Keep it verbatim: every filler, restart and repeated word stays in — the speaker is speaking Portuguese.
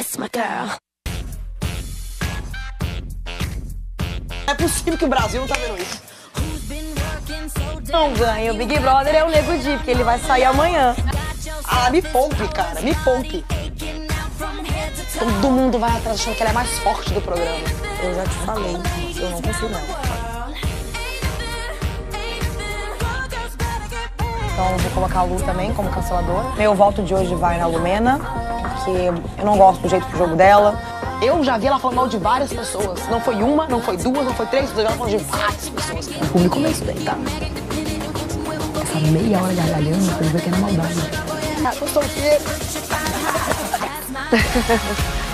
That's my girl. Não é possível que o Brasil não tá vendo isso. Não ganha. O Big Brother é o Nego Di, porque ele vai sair amanhã. Ah, me poupe, cara, me poupe. Todo mundo vai atrás achando que ela é mais forte do programa. Eu já te falei, eu não confio nela. Então eu vou colocar a Lu também como canceladora. Meu voto de hoje vai na Lumena, porque eu não gosto do jeito do jogo dela. Eu já vi ela falando mal de várias pessoas. Não foi uma, não foi duas, não foi três, ela falou de várias pessoas. O público vê isso daí, tá? Essa meia hora gargalhando, pra ele ver que era maldade. Ah, eu sou o quê?